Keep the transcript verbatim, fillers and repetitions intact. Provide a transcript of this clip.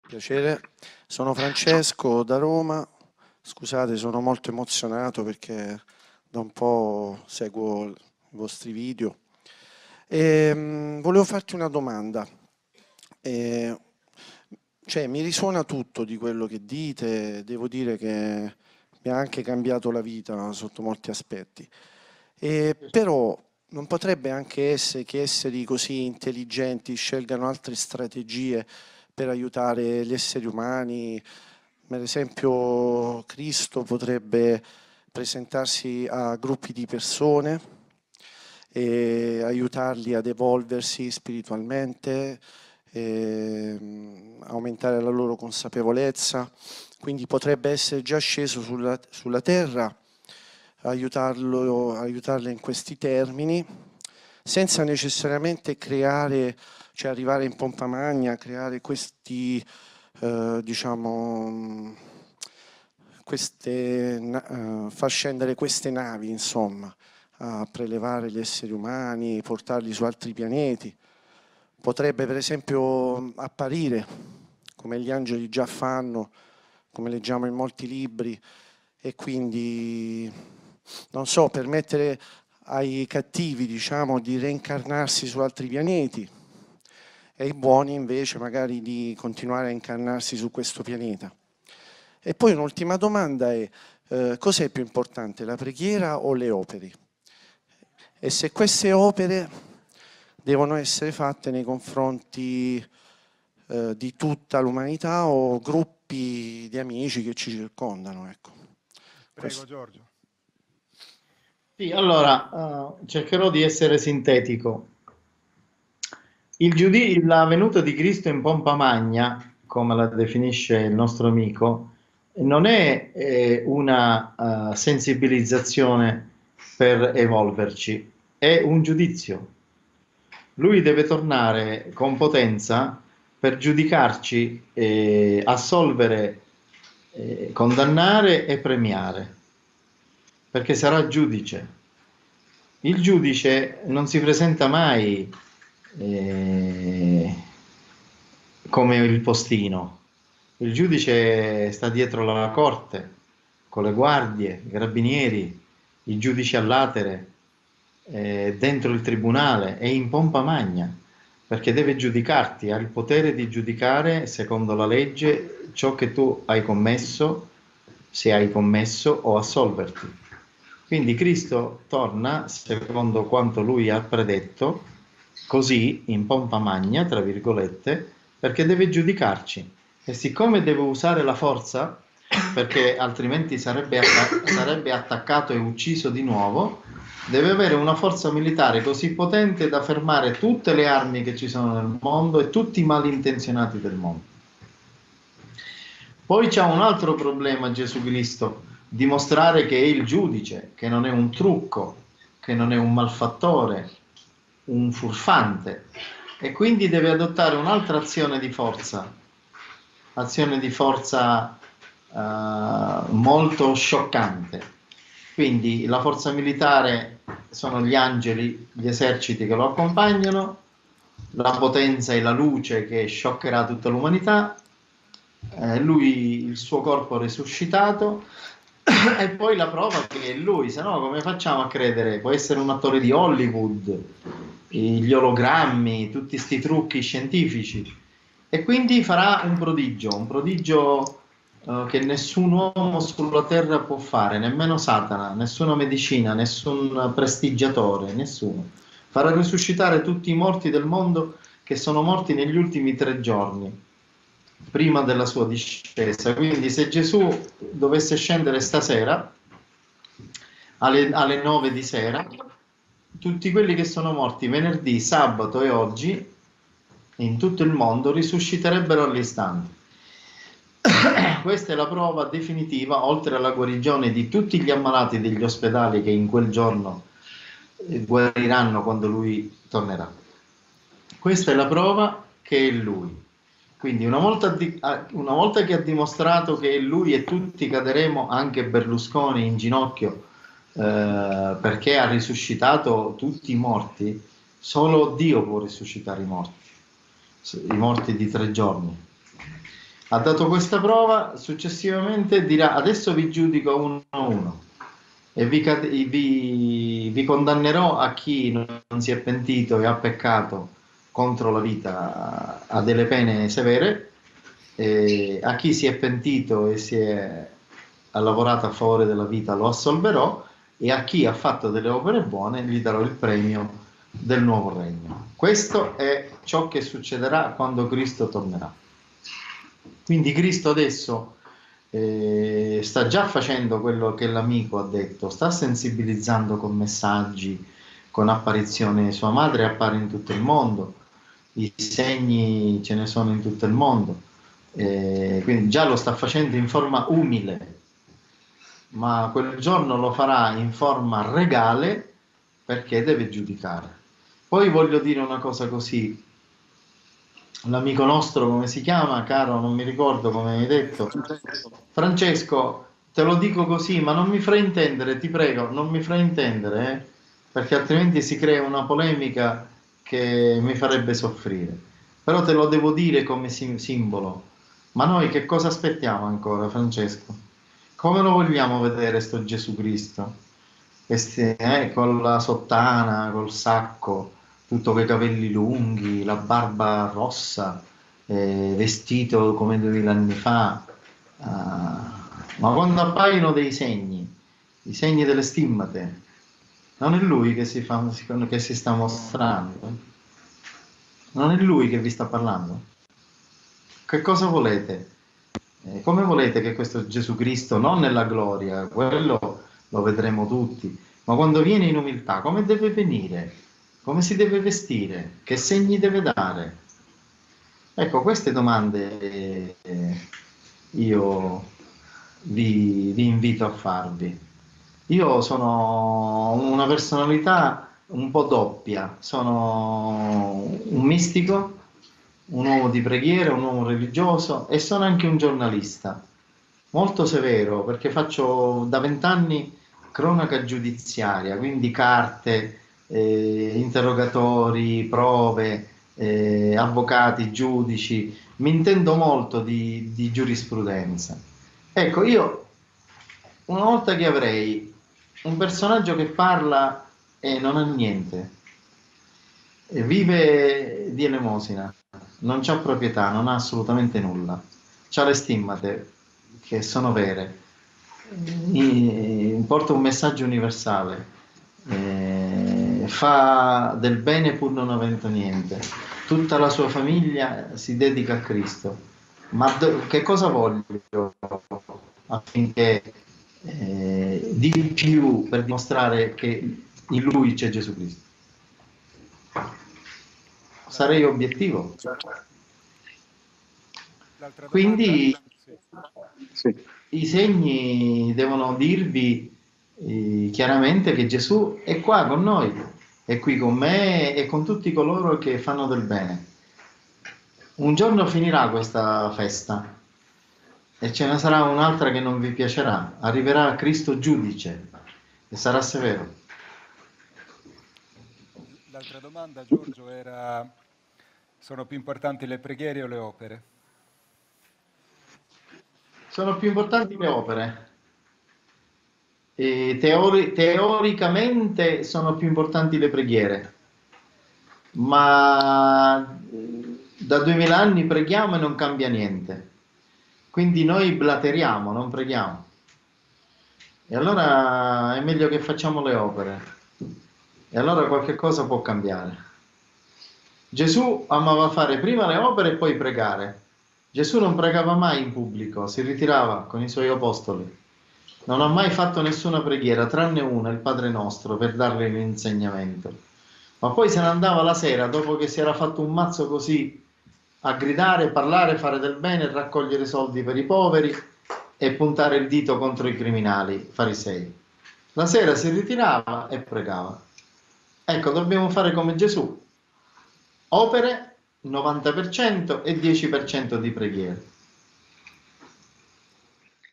Piacere, sono Francesco da Roma. Scusate, sono molto emozionato perché da un po' seguo i vostri video. E, mh, volevo farti una domanda. E, cioè, mi risuona tutto di quello che dite, devo dire che mi ha anche cambiato la vita sotto molti aspetti. E, però non potrebbe anche essere che esseri così intelligenti scelgano altre strategie per aiutare gli esseri umani? Per esempio, Cristo potrebbe presentarsi a gruppi di persone e aiutarli ad evolversi spiritualmente, e aumentare la loro consapevolezza. Quindi potrebbe essere già sceso sulla, sulla terra, aiutarlo, aiutarle in questi termini, senza necessariamente creare, cioè arrivare in pompa magna, creare questi, eh, diciamo, queste, uh, far scendere queste navi, insomma, a prelevare gli esseri umani, portarli su altri pianeti. Potrebbe per esempio apparire, come gli angeli già fanno, come leggiamo in molti libri, e quindi, non so, permettere ai cattivi, diciamo, di reincarnarsi su altri pianeti e ai buoni invece magari di continuare a incarnarsi su questo pianeta. E poi un'ultima domanda è, eh, cos'è più importante, la preghiera o le opere? E se queste opere devono essere fatte nei confronti eh, di tutta l'umanità o gruppi di amici che ci circondano, ecco. Prego, Questo. Giorgio. Sì, allora uh, cercherò di essere sintetico. Il giudi- la venuta di Cristo in pompa magna, come la definisce il nostro amico, non è eh, una uh, sensibilizzazione per evolverci, è un giudizio. Lui deve tornare con potenza per giudicarci, eh, assolvere, eh, condannare e premiare, perché sarà giudice. Il giudice non si presenta mai eh, come il postino. Il giudice sta dietro la corte, con le guardie, i carabinieri, i giudici a latere, eh, dentro il tribunale e in pompa magna, perché deve giudicarti, ha il potere di giudicare secondo la legge ciò che tu hai commesso, se hai commesso, o assolverti. Quindi Cristo torna secondo quanto lui ha predetto, così in pompa magna, tra virgolette, perché deve giudicarci. E siccome deve usare la forza, perché altrimenti sarebbe, atta- sarebbe attaccato e ucciso di nuovo, deve avere una forza militare così potente da fermare tutte le armi che ci sono nel mondo e tutti i malintenzionati del mondo. Poi c'è un altro problema Gesù Cristo, dimostrare che è il giudice, che non è un trucco, che non è un malfattore, un furfante, e quindi deve adottare un'altra azione di forza, azione di forza uh, molto scioccante. Quindi la forza militare sono gli angeli, gli eserciti che lo accompagnano, la potenza e la luce che scioccherà tutta l'umanità, eh, lui, il suo corpo risuscitato, e poi la prova che è lui, se no come facciamo a credere? Può essere un attore di Hollywood, gli ologrammi, tutti questi trucchi scientifici, e quindi farà un prodigio, un prodigio uh, che nessun uomo sulla terra può fare, nemmeno Satana, nessuna medicina, nessun prestigiatore, nessuno. Farà risuscitare tutti i morti del mondo che sono morti negli ultimi tre giorni prima della sua discesa. Quindi se Gesù dovesse scendere stasera alle, alle nove di sera, tutti quelli che sono morti venerdì, sabato e oggi in tutto il mondo risusciterebbero all'istante. Questa è la prova definitiva, oltre alla guarigione di tutti gli ammalati degli ospedali che in quel giorno guariranno quando lui tornerà. Questa è la prova che è lui. Quindi una volta, una volta che ha dimostrato che lui e tutti caderemo, anche Berlusconi in ginocchio, eh, perché ha risuscitato tutti i morti, solo Dio può risuscitare i morti, i morti di tre giorni. Ha dato questa prova, successivamente dirà: adesso vi giudico uno a uno e vi, vi, vi condannerò a chi non si è pentito e ha peccato contro la vita a delle pene severe, e a chi si è pentito e si è ha lavorato a favore della vita lo assolverò, e a chi ha fatto delle opere buone gli darò il premio del nuovo regno. Questo è ciò che succederà quando Cristo tornerà. Quindi Cristo adesso eh, sta già facendo quello che l'amico ha detto, sta sensibilizzando con messaggi, con apparizioni. Sua madre appare in tutto il mondo, i segni ce ne sono in tutto il mondo, eh, quindi già lo sta facendo in forma umile, ma quel giorno lo farà in forma regale perché deve giudicare. Poi voglio dire una cosa così: l'amico nostro, come si chiama, caro, non mi ricordo come hai detto, Francesco, te lo dico così, ma non mi fraintendere, ti prego, non mi fraintendere, eh, perché altrimenti si crea una polemica che mi farebbe soffrire. Però te lo devo dire come sim- simbolo. Ma noi che cosa aspettiamo ancora, Francesco? Come lo vogliamo vedere sto Gesù Cristo? Questi, eh, con la sottana, col sacco, tutto con i capelli lunghi, la barba rossa, eh, vestito come duemila anni fa. Ah, ma quando appaiono dei segni, i segni delle stimmate, non è lui che si, fa, che si sta mostrando? Non è lui che vi sta parlando? Che cosa volete? Eh, come volete che questo Gesù Cristo, non nella gloria, quello lo vedremo tutti, ma quando viene in umiltà, come deve venire? Come si deve vestire? Che segni deve dare? Ecco, queste domande eh, io vi, vi invito a farvi. Io sono una personalità un po' doppia, sono un mistico, un uomo di preghiera, un uomo religioso, e sono anche un giornalista, molto severo, perché faccio da vent'anni cronaca giudiziaria, quindi carte, eh, interrogatori, prove, eh, avvocati, giudici. Mi intendo molto di, di giurisprudenza. Ecco, io una volta che avrei un personaggio che parla e non ha niente, e vive di elemosina, non c'ha proprietà, non ha assolutamente nulla, c'ha le stimmate che sono vere, I- porta un messaggio universale, eh, fa del bene pur non avendo niente, tutta la sua famiglia si dedica a Cristo. Ma do- che cosa voglio affinché eh, di più per dimostrare che in lui c'è Gesù Cristo? L'altra Sarei domanda, obiettivo. l'altra domanda? Quindi Sì. Sì. i segni devono dirvi eh, chiaramente che Gesù è qua con noi, è qui con me e con tutti coloro che fanno del bene. Un giorno finirà questa festa e ce ne sarà un'altra che non vi piacerà. Arriverà Cristo giudice e sarà severo. L'altra domanda, Giorgio, era: sono più importanti le preghiere o le opere? Sono più importanti le opere. E teori- teoricamente sono più importanti le preghiere, ma da duemila anni preghiamo e non cambia niente. Quindi noi blateriamo, non preghiamo. E allora è meglio che facciamo le opere. E allora qualche cosa può cambiare. Gesù amava fare prima le opere e poi pregare. Gesù non pregava mai in pubblico, si ritirava con i suoi apostoli. Non ha mai fatto nessuna preghiera, tranne una, il Padre Nostro, per dargli l'insegnamento. Ma poi se ne andava la sera, dopo che si era fatto un mazzo così, a gridare, parlare, fare del bene, raccogliere soldi per i poveri e puntare il dito contro i criminali, farisei. La sera si ritirava e pregava. Ecco, dobbiamo fare come Gesù. Opere novanta per cento e dieci per cento di preghiere.